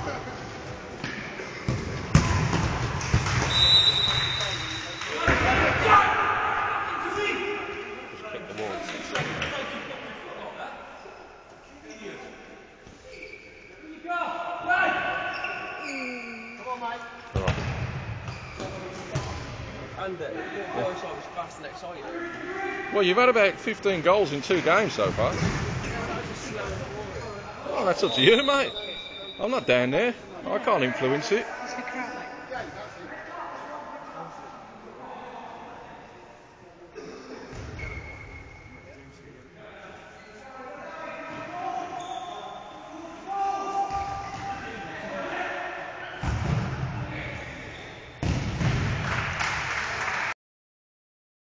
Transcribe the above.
Well, you've had about 15 goals in 2 games so far. Oh, that's up to you, mate. I'm not down there. I can't influence it.